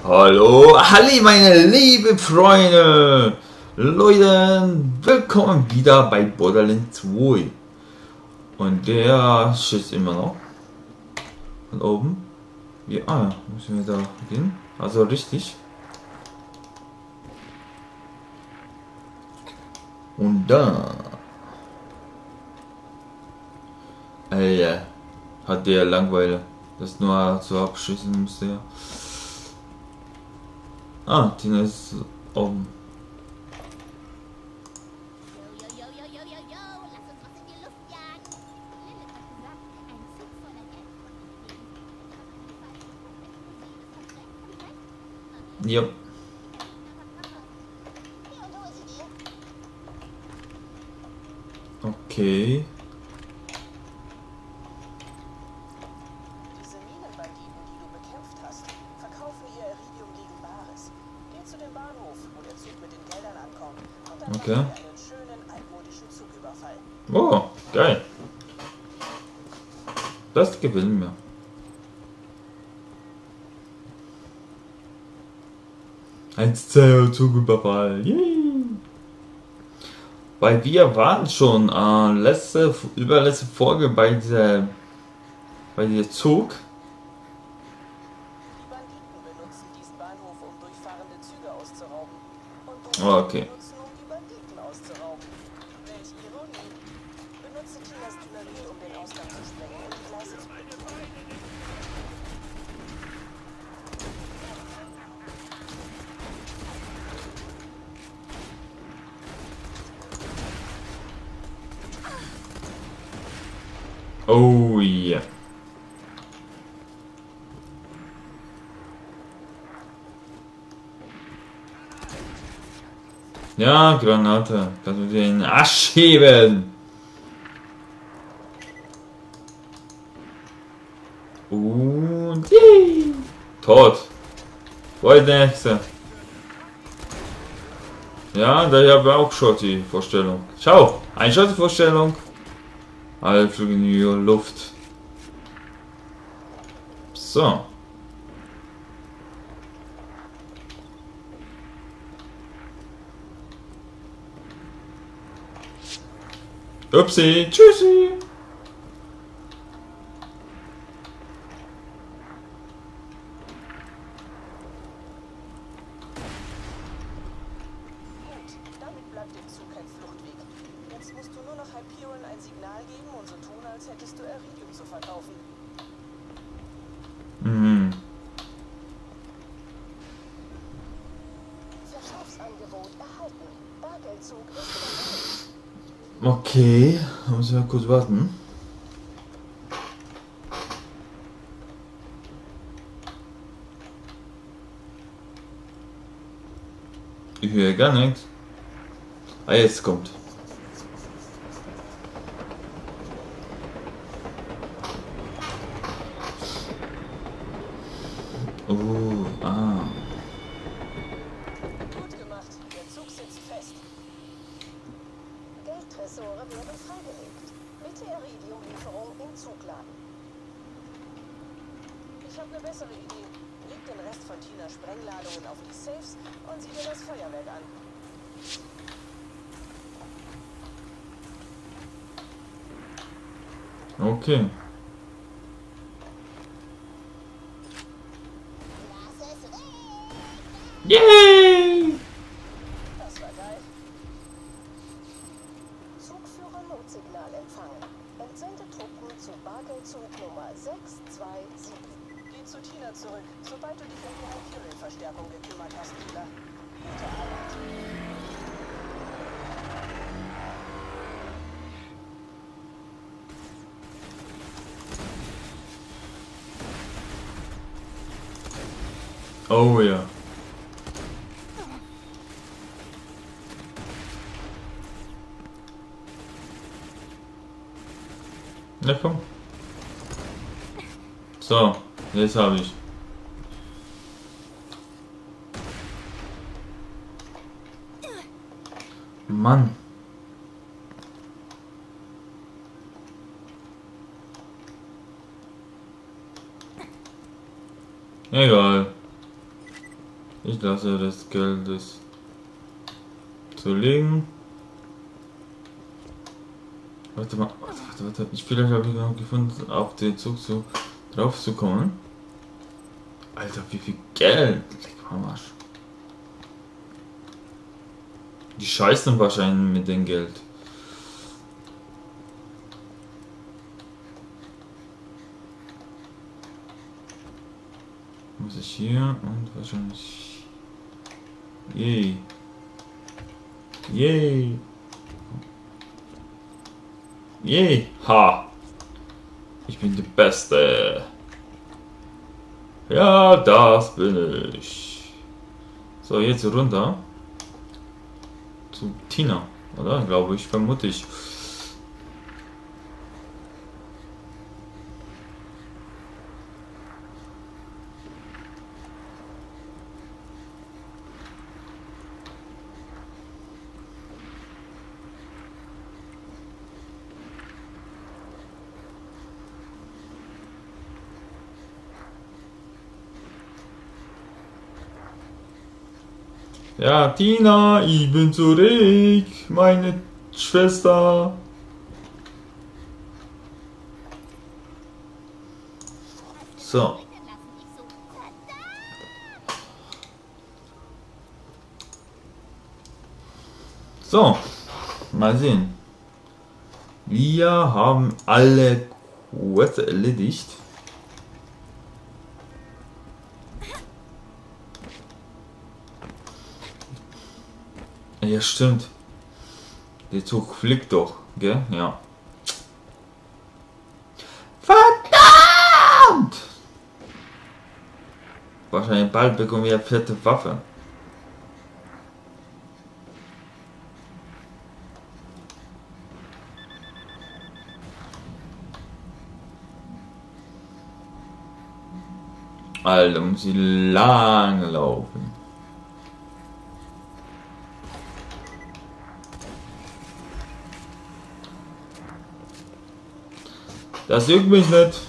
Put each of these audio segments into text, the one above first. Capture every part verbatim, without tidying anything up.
Hallo, halli meine lieben Freunde, Leute, willkommen wieder bei Borderlands zwei. Und der schießt immer noch von oben. Ja, ah, müssen wir da gehen, also richtig. Und da, Alter, hat der Langweile, das nur so abschießen müsste ja. Ah, Tina ist oben. Ja. Okay. Diese Minenbanditen, die du bekämpft hast, verkaufen ihr Iridium gegen Bares. Geh zu dem Bahnhof, wo der Zug mit den Geldern ankommt, und dann Okay. machen wir einen schönen altmodischen Zugüberfall. Oh, geil. Das gefällt mir. Ein Zugüberfall. Weil wir waren schon äh, letzte, überletzte Folge bei dieser, bei dieser Zug. Die Banditen benutzen diesen Bahnhof, um durchfahrende Züge auszurauben. Und du Oh, okay. benutzen, um die Banditen auszurauben. Welch Ironie. Benutze Tinas Dynamit, um den Ausgang zu sprengen und die Gleise zu blockieren. Oh ja. Yeah. Ja, Granate. Kannst du den Arsch heben. Und yay. Tot. Wo ist der nächste? Ja, da habe ich auch schon die Vorstellung. Schau, eine Shot Vorstellung. Alle fliegen in die Luft. So. Upsi, tschüssi. Damit bleibt dem Zug kein Fluchtweg. Jetzt musst du nur noch Hyperion ein Signal geben und so tun, als hättest du Iridium zu verkaufen. Mhm. Verkaufsangebot erhalten. Bargeldzug ist Okay, muss ich kurz warten. Ich höre gar nichts. Ah, jetzt kommt. Oh, ah. gut gemacht. Der Zug sitzt fest. Geldtresore werden freigelegt. Bitte Iridiumlieferung im Zugladen. Ich habe eine bessere Idee. Leg den Rest von Tinas Sprengladungen auf die Safes und sieh dir das Feuerwerk an. Okay. Yay! Das war geil. Zugführer Notsignal empfangen. Entsende Truppen zu Bargeldzug Nummer sechs zwei sieben. Geh zu Tina zurück, sobald du dich um die Hyperion-Verstärkung gekümmert hast, Tina. Gute Arbeit. Oh ja. Na komm. So, jetzt habe ich. Mann. Egal. Ich lasse das Geld zu liegen. Warte mal, warte, warte, warte. Ich vielleicht habe ich noch gefunden, auf den Zug zu, drauf zu kommen. Alter, wie viel Geld! Leck mal am Arsch. Die scheißen wahrscheinlich mit dem Geld. Muss ich hier und wahrscheinlich. Yay. Yay. Yay. Ha. Ich bin der Beste. Ja, das bin ich. So, jetzt runter. Zu Tina, oder? Glaube ich, vermute ich. Ja, Tina, ich bin zurück, meine Schwester. So. So, mal sehen. Wir haben alle Quests erledigt. Ja, stimmt. Der Zug fliegt doch, gell? Ja. Verdammt! Wahrscheinlich bald bekommen wir eine vierte Waffe. Alter, muss ich lang laufen. Das juckt mich nicht.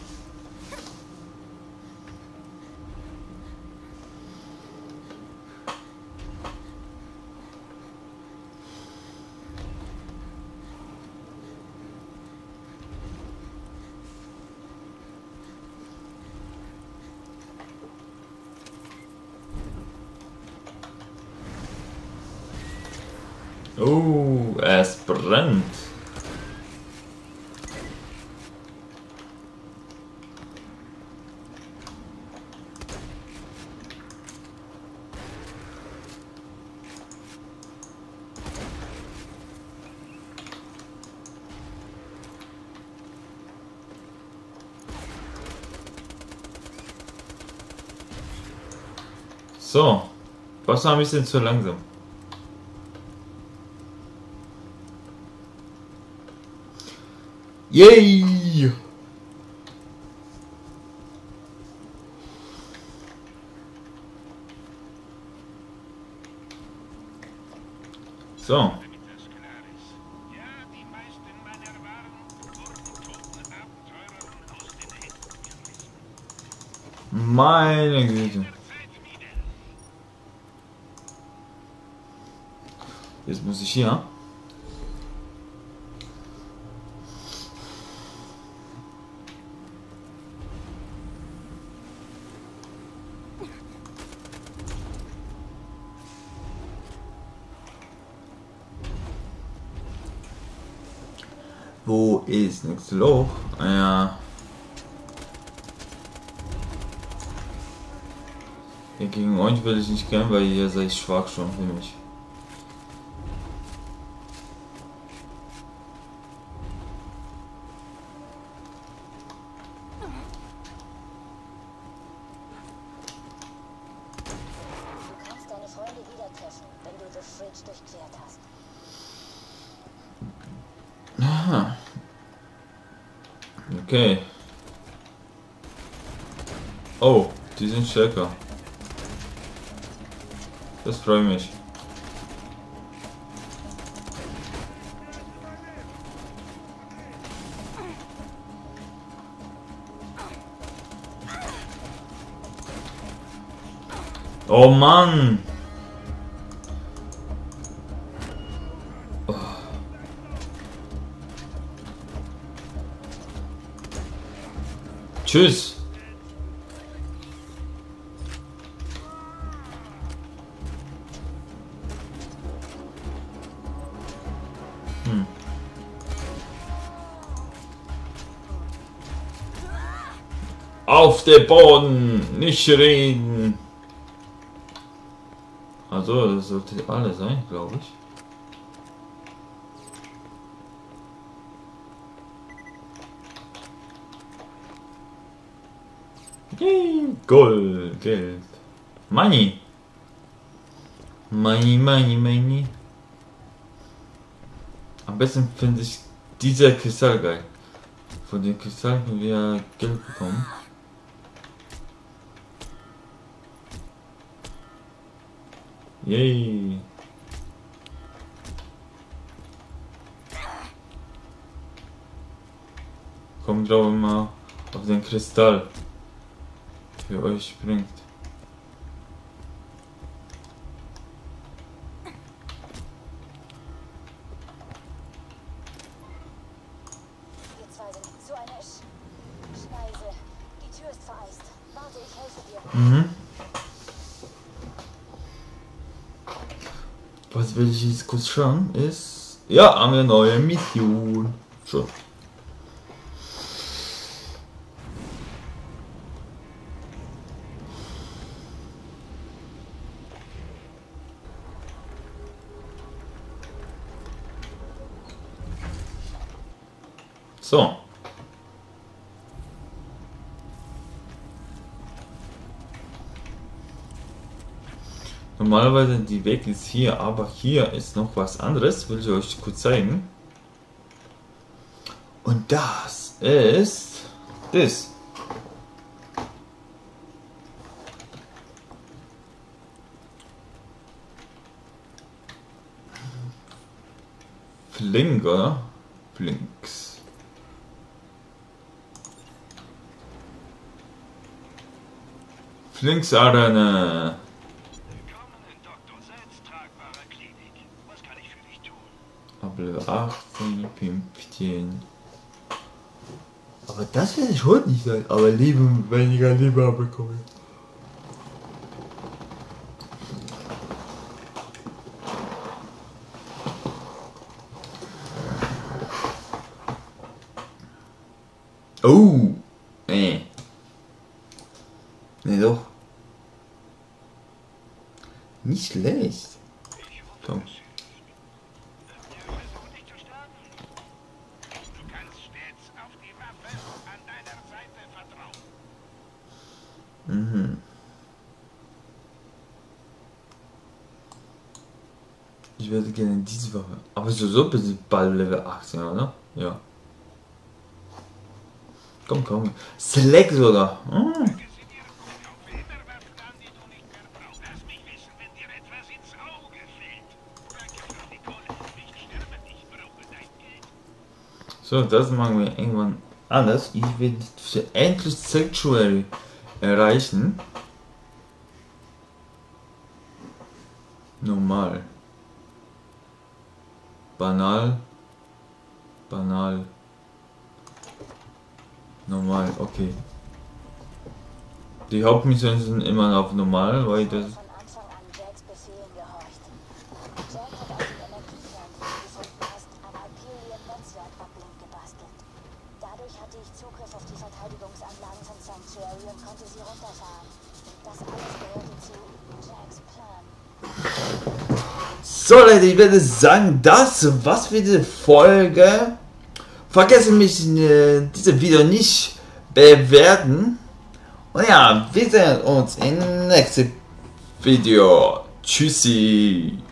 Oh, es brennt. So, was war ein bisschen zu langsam? Yay! So. Meine Güte. Jetzt muss ich hier. Wo ist nächste Loch? Ja. Ja, gegen euch will ich nicht gern, weil ihr seid schwach schon für mich. Du kannst deine Freunde wieder treffen, wenn du The Fridge durchquert hast. Aha. Okay. Oh, die sind stärker. Das freut mich. Oh Mann! Oh. Tschüss! Hm. Auf den Boden! Nicht reden! Also, das sollte alles sein, glaube ich. Yay, Gold, Geld. Money. Money, money, money. Am besten finde ich dieser Kristall geil. Von dem Kristall können wir Geld bekommen. Yay. Kommt glaube ich mal auf den Kristall. Für euch bringt. Wir zwei sind so eine Sch Schneise. Die Tür ist vereist. Warte, ich helfe dir. Mhm. Was will ich jetzt kurz schauen ist... Ja, haben wir eine neue Mission. Schon. So. Normalerweise die Weg ist hier, aber hier ist noch was anderes, will ich euch kurz zeigen. Und das ist das. Flink, oder? Flinks. Flinks Arena. Level achtzehn, fünfzehn. Aber das werde ich heute nicht sein. Aber Leben, weniger Lieber bekommen. Oh! Nee. Nee, doch. Nicht schlecht. Komm. Mhm. Ich werde gerne diese Waffe. Aber so so bis bald Level achtzehn, oder? Ja. Komm, komm. Select sogar. Hm. So, das machen wir irgendwann anders. Ich will endlich Sanctuary erreichen. Normal. Banal. Banal. Normal, okay. Die Hauptmissionen sind immer noch auf normal, weil das... Von Anfang an Jacks Befehlen gehorcht. Jack hat aus dem Energiekern, den du gefunden hast, ein Alperian-Netzwerk-Uplink gebastelt. Dadurch hatte ich Zugriff auf die Verteidigungsanlagen von Sanctuary und konnte sie runterfahren. Das alles gehörte zu Jacks Plan. So Leute, ich würde sagen, das war's für diese Folge. Vergesst mich äh, dieses Video nicht bewerten. Und ja, wir sehen uns im nächsten Video. Tschüssi.